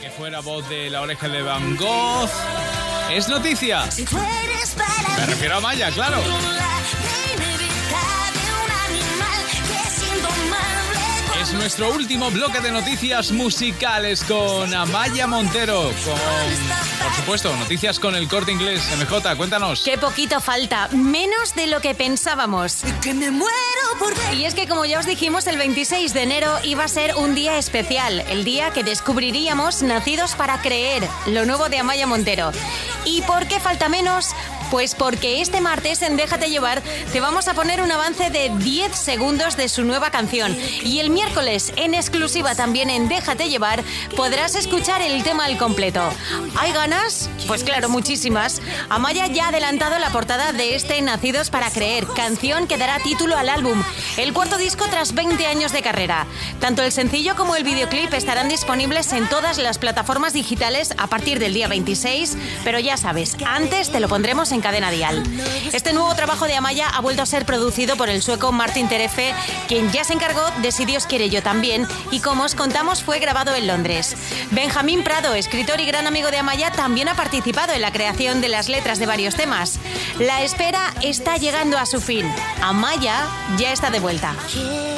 Que fuera voz de La Oreja de Van Gogh. Es noticia. Me refiero a Amaya, claro. Es nuestro último bloque de noticias musicales con Amaya Montero. Por supuesto, noticias con El Corte Inglés. MJ, cuéntanos. Qué poquito falta, menos de lo que pensábamos. Y es que, como ya os dijimos, el 26 de enero iba a ser un día especial, el día que descubriríamos Nacidos para Creer, lo nuevo de Amaya Montero. ¿Y por qué falta menos? Pues porque este martes en Déjate Llevar te vamos a poner un avance de 10 segundos de su nueva canción. Y el miércoles, en exclusiva también en Déjate Llevar, podrás escuchar el tema al completo. ¿Hay ganas? Pues claro, muchísimas. Amaya ya ha adelantado la portada de este Nacidos para Creer, canción que dará título al álbum, el cuarto disco tras 20 años de carrera. Tanto el sencillo como el videoclip estarán disponibles en todas las plataformas digitales a partir del día 26, pero ya sabes, antes te lo pondremos en Cadena Dial. Este nuevo trabajo de Amaya ha vuelto a ser producido por el sueco Martin Terefe, quien ya se encargó de Si Dios quiere yo también, y como os contamos fue grabado en Londres. Benjamín Prado, escritor y gran amigo de Amaya, también ha participado en la creación de las letras de varios temas. La espera está llegando a su fin. Amaya ya está de vuelta.